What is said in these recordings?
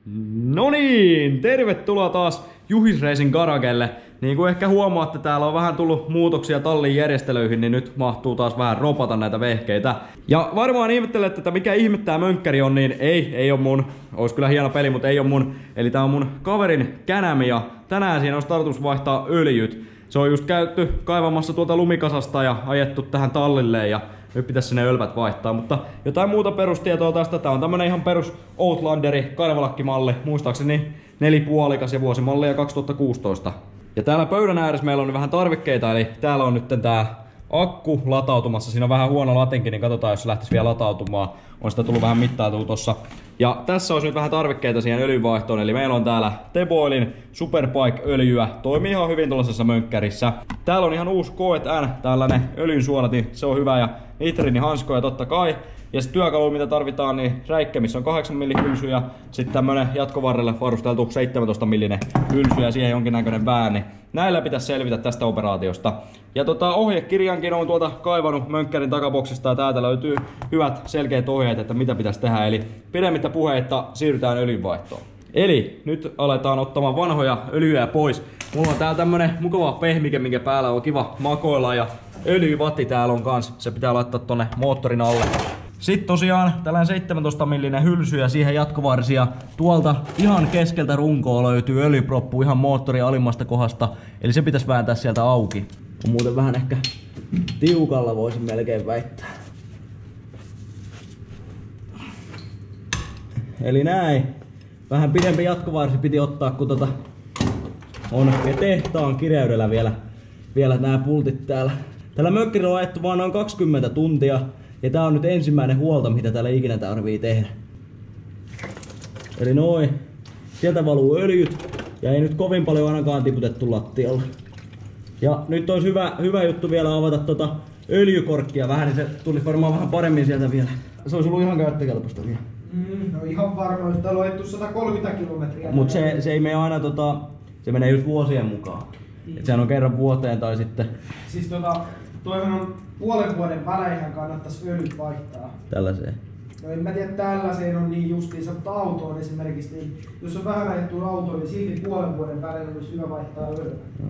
No niin, tervetuloa taas Juhis Racing Garagelle. Niin kuin ehkä huomaatte, täällä on vähän tullut muutoksia tallin järjestelyihin, niin nyt mahtuu taas vähän ropata näitä vehkeitä. Ja varmaan ihmettelette, että mikä ihme tää mönkkäri on, niin ei oo mun. Ois kyllä hieno peli, mutta ei oo mun. Eli tää on mun kaverin Känämi ja tänään siinä olisi tarkoitus vaihtaa öljyt. Se on just käyty kaivamassa tuolta lumikasasta ja ajettu tähän tallille ja nyt pitäisi sinne ölvät vaihtaa, mutta jotain muuta perustietoa tästä. Tää on tämmönen ihan perus Outlanderi karvalakkimalli, muistaakseni 4,5 ja vuosimallia 2016. Ja täällä pöydän ääressä meillä on vähän tarvikkeita, eli täällä on nyt tää akku latautumassa. Siinä on vähän huono latinki, niin katsotaan jos se lähtisi vielä latautumaan. On sitä tullut vähän mittailtua tossa. Ja tässä olisi nyt vähän tarvikkeita siihen öljynvaihtoon, eli meillä on täällä Teboilin Superbike-öljyä. Toimii ihan hyvin tuollaisessa mönkkärissä. Täällä on ihan uusi Coet N, tällainen öljynsuodatin, se on hyvä. Ja nitriinihanskoja totta kai. Ja se työkalu mitä tarvitaan, niin räikkä, missä on 8 mm hylsy ja sitten tämmönen jatkovarrelle varusteltu 17 mm hylsy ja siihen jonkinnäköinen vääni. Näillä pitäisi selvitä tästä operaatiosta. Ja ohjekirjankin on tuolta kaivannut mönkkärin takaboksista ja täältä löytyy hyvät selkeät ohjeet, että mitä pitäisi tehdä. Eli pidemmittä puheitta siirrytään öljynvaihtoon. Eli nyt aletaan ottamaan vanhoja öljyjä pois. Mulla on täällä tämmönen mukava pehmike, minkä päällä on kiva makoilla ja öljyvatti täällä on kans. Se pitää laittaa tonne moottorin alle. Sitten tosiaan tällainen 17 mm hylsy ja siihen jatkovarsia. Tuolta ihan keskeltä runkoa löytyy öljyproppu ihan moottorin alimmasta kohdasta. Eli se pitäisi vääntää sieltä auki. On muuten vähän ehkä tiukalla voisin melkein väittää. Eli näin. Vähän pidempi jatkovarsi piti ottaa kun on ja tehtaan kireydellä vielä nämä pultit täällä. Tällä mökkärillä on ajettu vaan noin 20 tuntia. Ja tää on nyt ensimmäinen huolto, mitä täällä ikinä tarvii tehdä. Eli noin. Sieltä valuu öljyt. Ja ei nyt kovin paljon ainakaan tiputettu lattialle. Ja nyt olisi hyvä juttu vielä avata öljykorkkia vähän, niin se tulisi varmaan vähän paremmin sieltä vielä. Se olisi ollut ihan käyttökelpoista vielä. No ihan varmaan, jos täällä on ajettu 130 kilometriä. Mut se ei mene aina se menee just vuosien mukaan. Et sehän on kerran vuoteen tai sitten... Siis toihan on puolen vuoden välein kannattaisi öljyt vaihtaa. Tällaiseen. No en mä tiedä, tällaiseen on niin justiinsa, mutta autoon esimerkiksi, niin jos on vähän ajettu autoon, niin silti puolen vuoden välein olisi hyvä vaihtaa öljyä.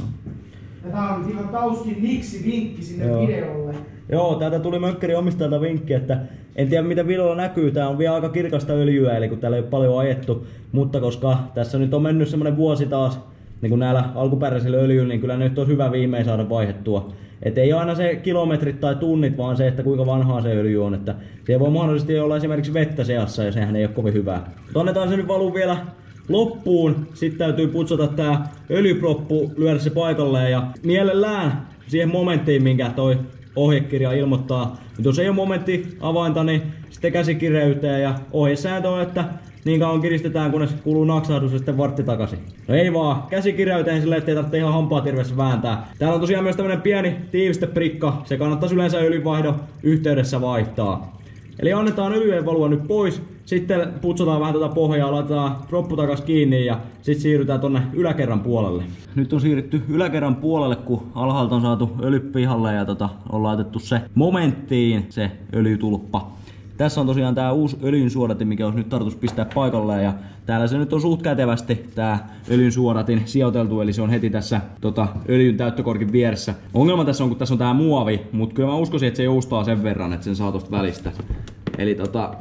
Ja tää on nyt ihan Tauskin Niksi-vinkki sinne videolle. Joo, täältä tuli mökkärin omistajalta vinkki, että en tiedä mitä videolla näkyy, tää on vielä aika kirkasta öljyä, eli kun täällä ei ole paljon ajettu, mutta koska tässä nyt on mennyt semmonen vuosi taas, niin kuin näillä alkuperäisillä öljyillä, niin kyllä nyt on hyvä viimein saada vaihdettua. Et ei ole aina se kilometrit tai tunnit, vaan se, että kuinka vanhaa se öljy on. Että siellä voi mahdollisesti olla esimerkiksi vettä seassa ja sehän ei ole kovin hyvää. Mutta annetaan se nyt valuu vielä loppuun. Sitten täytyy putsata tää öljyproppu, lyödä se paikalleen ja mielellään siihen momenttiin, minkä toi ohjekirja ilmoittaa. Nyt jos ei ole momentti avainta, niin sitten käsikireyteen ja ohjesääntö on, että niin kauan kiristetään, kunnes kuluu naksahdus ja sitten vartti takaisin. No ei vaan, käsikireyteen silleen, ettei tarvitse ihan hampaatirvessä vääntää. Täällä on tosiaan myös tämmönen pieni tiivisteprikka. Se kannattaisi yleensä öljynvaihdon yhteydessä vaihtaa. Eli annetaan öljyjen valua nyt pois. Sitten putsataan vähän pohjaa, laitetaan proppu takas kiinni ja sitten siirrytään tonne yläkerran puolelle. Nyt on siirrytty yläkerran puolelle, kun alhaalta on saatu öljy pihalle ja on laitettu se momenttiin se öljytulppa. Tässä on tosiaan tää uusi öljynsuodatin, mikä olisi nyt tarkoitus pistää paikalleen ja täällä se nyt on suht kätevästi tää öljynsuodatin sijoiteltu, eli se on heti tässä öljyn täyttökorkin vieressä. Ongelma tässä on, kun tässä on tää muovi, mutta kyllä mä uskoisin, että se joustaa sen verran, että sen saa tosta välistä. Eli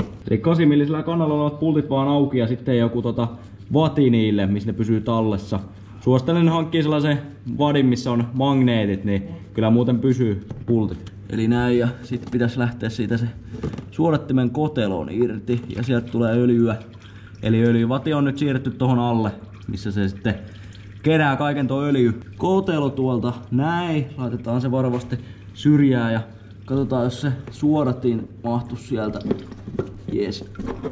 8 millisellä kannalla olevat pultit vaan auki ja sitten joku vati niille, missä ne pysyy tallessa. Suosittelen hankkia sellaisen vadin, missä on magneetit, niin kyllä muuten pysyy pultit. Eli näin ja sitten pitäisi lähteä siitä se suodattimen kotelon irti ja sieltä tulee öljyä. Eli öljyvati on nyt siirretty tohon alle, missä se sitten kerää kaiken tuo öljy. Kotelo tuolta näin, laitetaan se varovasti syrjään ja katsotaan jos se suodatin mahtuisi sieltä. Jees.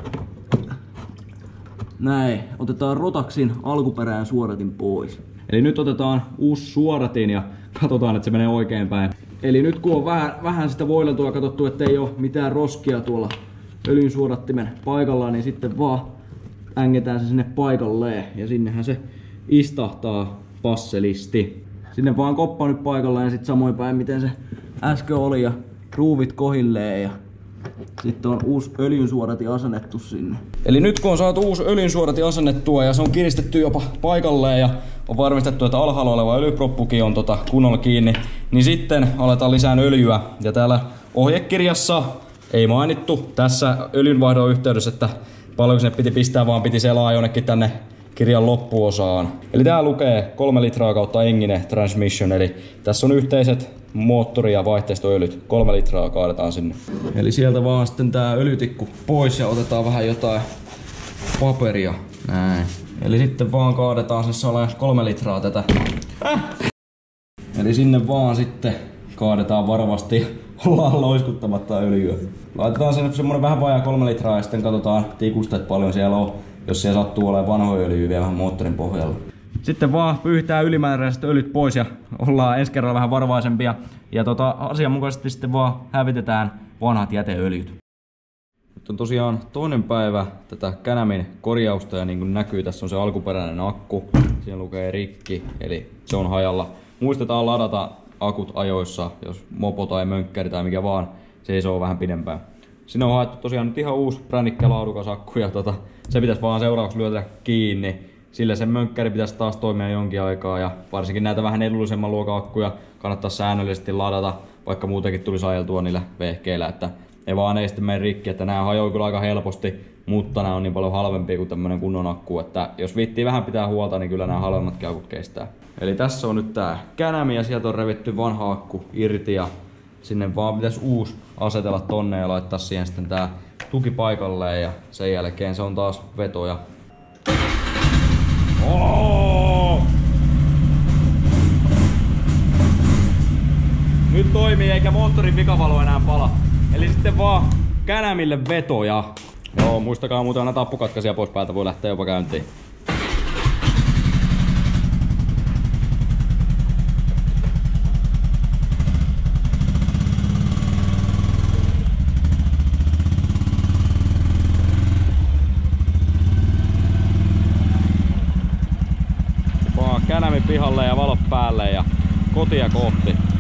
Näin, otetaan rotaksin alkuperäinen suodatin pois. Eli nyt otetaan uusi suodatin ja katsotaan että se menee oikein päin. Eli nyt kun on vähän sitä voileltua ja katsottu, että ei ole mitään roskia tuolla öljynsuodattimen paikallaan, niin sitten vaan ängetään se sinne paikalleen ja sinnehän se istahtaa passelisti. Sinne vaan koppa nyt paikalleen ja sitten samoin päin miten se äsken oli ja ruuvit kohilleen ja Sitten on uusi öljynsuodati asennettu sinne. Eli nyt kun on saatu uusi öljynsuodati asennettua ja se on kiristetty jopa paikalleen ja on varmistettu, että alhaalla oleva öljyproppukin on kunnolla kiinni, niin sitten aletaan lisää öljyä. Ja täällä ohjekirjassa ei mainittu tässä öljynvaihdon yhteydessä, että paljonko sinne piti pistää, vaan piti selaa jonnekin tänne kirjan loppuosaan. Eli tää lukee 3 litraa kautta Engine Transmission, eli tässä on yhteiset moottori- ja vaihteistoöljyt. 3 litraa kaadetaan sinne. Eli sieltä vaan sitten tää öljytikku pois ja otetaan vähän jotain paperia. Näin. Eli sitten vaan kaadetaan se 3 litraa tätä. Eli sinne vaan sitten kaadetaan varovasti. Ollaan loiskuttamatta öljyä. Laitetaan sinne semmonen vähän vajaa 3 litraa ja sitten katsotaan tikusta, että paljon siellä on. Jos siellä sattuu olemaan vanhoja öljyä vielä vähän moottorin pohjalla. Sitten vaan pyyhtää ylimääräiset öljyt pois ja ollaan ensi kerralla vähän varovaisempia. Ja asianmukaisesti sitten vaan hävitetään vanhat jäteöljyt. Nyt on tosiaan toinen päivä tätä Can-Amin korjausta ja niin kuin näkyy, tässä on se alkuperäinen akku. Siinä lukee rikki, eli se on hajalla. Muistetaan ladata akut ajoissa, jos mopo tai mönkkäri tai mikä vaan seisoo vähän pidempään. Siinä on haettu tosiaan nyt ihan uusi brännikkä laadukas akku ja se pitäisi vaan seuraavaksi lyödä kiinni. Sillä sen mönkkäri pitäisi taas toimia jonkin aikaa ja varsinkin näitä vähän edullisemman luokan akkuja kannattaa säännöllisesti ladata, vaikka muutenkin tulisi ajeltua niillä vehkeillä, että ne vaan ei sitten mene rikki, että nämä hajoaa kyllä aika helposti, mutta nämä on niin paljon halvempia kuin tämmönen kunnon akku, että jos viittii vähän pitää huolta, niin kyllä nämä halvemmatkin akut kestää. Eli tässä on nyt tää Can-Am ja sieltä on revitty vanha akku irti ja sinne vaan pitäisi uusi asetella tonne ja laittaa siihen sitten tää tuki paikalleen ja sen jälkeen se on taas vetoja. Nyt toimii eikä moottorin vikavalo enää pala. Eli sitten vaan Can-Amille vetoja. Joo, muistakaa muuten aina tappukatkaisia pois päältä, voi lähteä jopa käyntiin. Can-Amin pihalle ja valot päälle ja kotia kohti.